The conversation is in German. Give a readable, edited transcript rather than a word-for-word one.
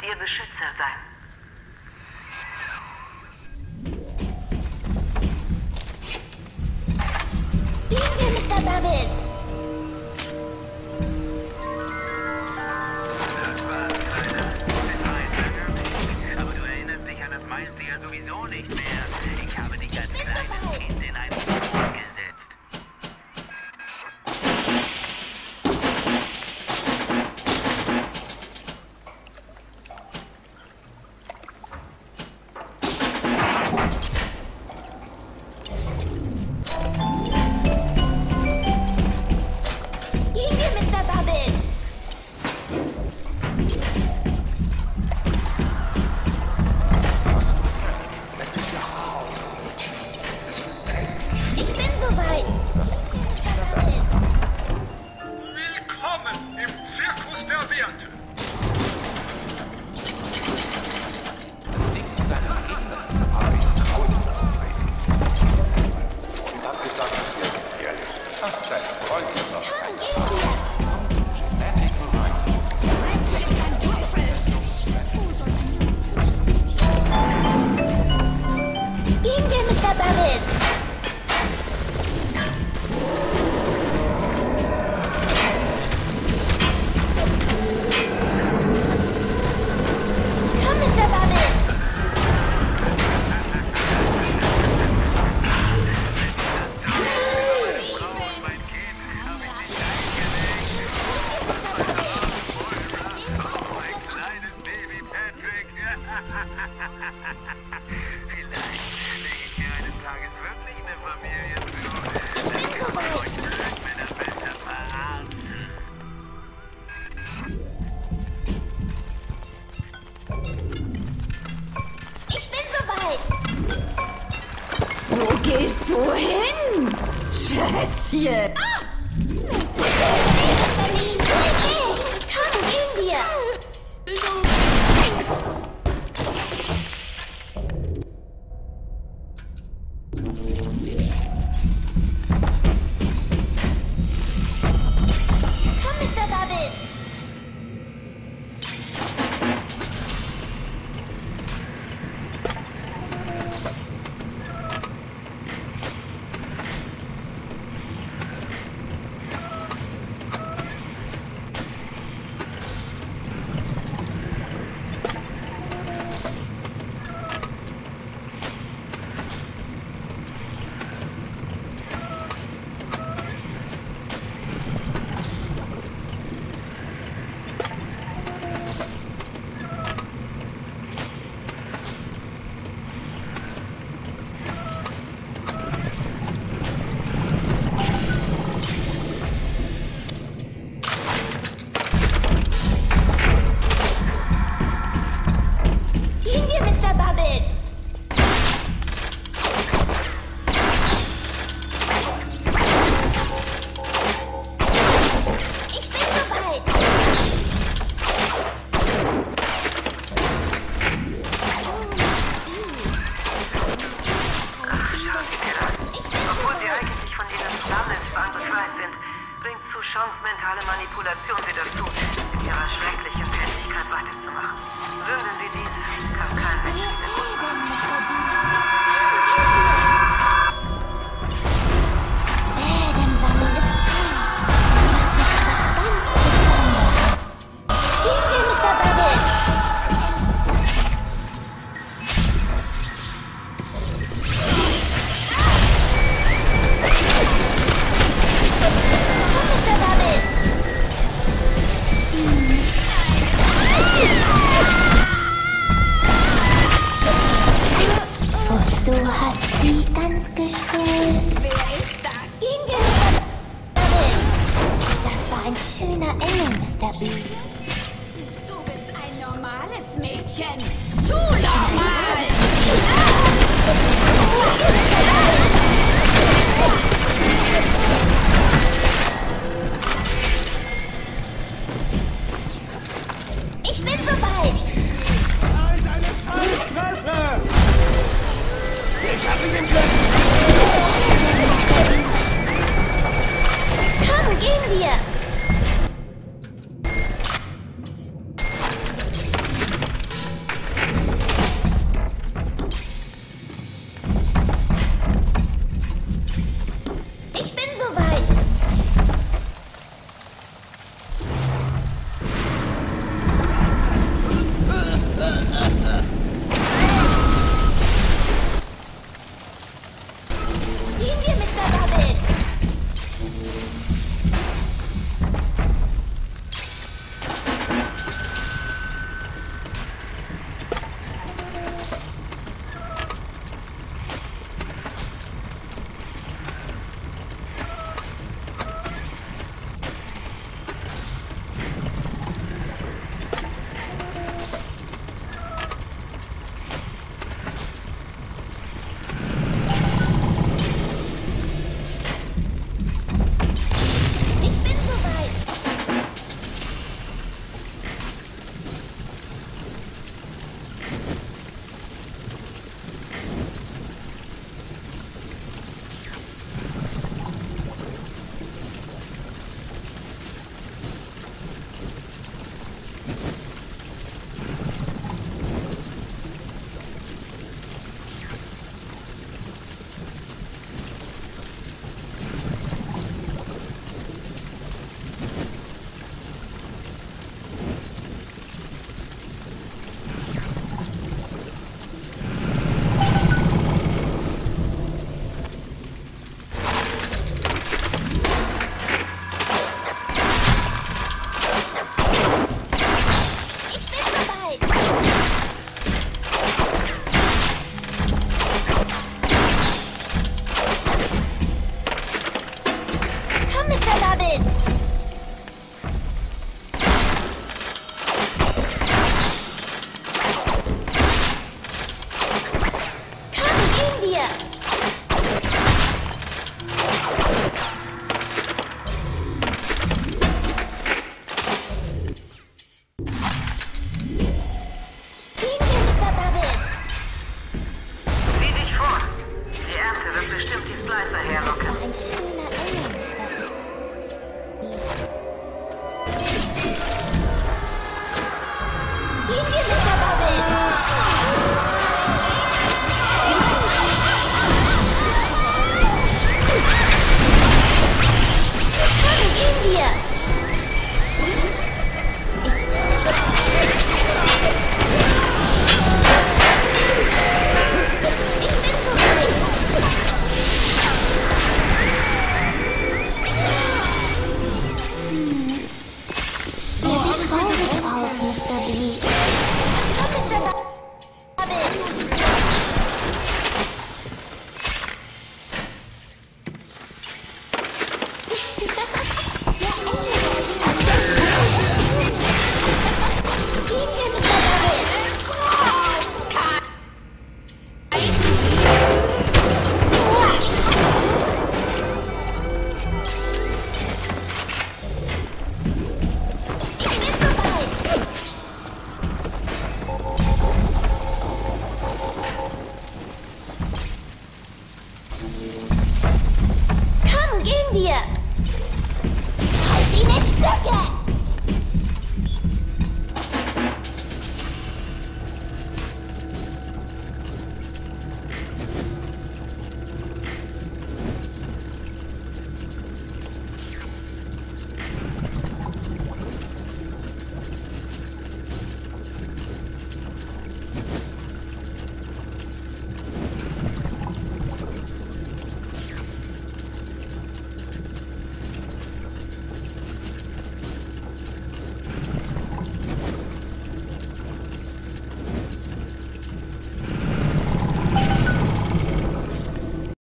ihr Beschützer sein. Hier, Mr. Bubbles! Das war's, Kleiner. Es war ein Vergnügen. Aber du erinnerst dich an das meiste ja sowieso nicht mehr. Ich habe dich als kleines Kind in einen Boot gesetzt. Willkommen im Zirkus der Werte. Das liegt in seinem Inneren, aber ich traue ihm das preisgeben. Und hab gesagt, das wäre gefährlich. Ach, dein Freund ist noch ein Magical Mind. Gehen wir, Mr. Bubbles! Komm, Mr. Bubbles! Kleines Baby Patrick. Vielleicht lege ich mir eines Tages wirklich eine Familie zu. Dann kann man euch Männer besser verarschen. Ich bin soweit! Wo gehst du hin, Schätzchen? Berlin! Hey, komm, gehen wir! Komm, Mr. Bubbles! Gehen wir, Mr. Bubbles! Ich bin soweit! Obwohl sie eigentlich von diesen Flammensparen befreit sind, bringt Souchons mentale Manipulation sie dazu, mit ihrer schrecklichen Tätigkeit weiterzumachen. Würden sie dies, kann kein Mensch wieder gut machen. Bären sammeln ist toll. Macht mich was ganz Besonderes. Gehen wir, Mr. Bubbles! Komm, Mr. Bubbles! Und du hast sie ganz gestohlen. Wer ist das? Gehen wir, Mr. Bubbles! Das war ein schöner Engel, Mr. B. Du bist ein normales Mädchen. Zu normal! Ich bin soweit! Komm, gehen wir!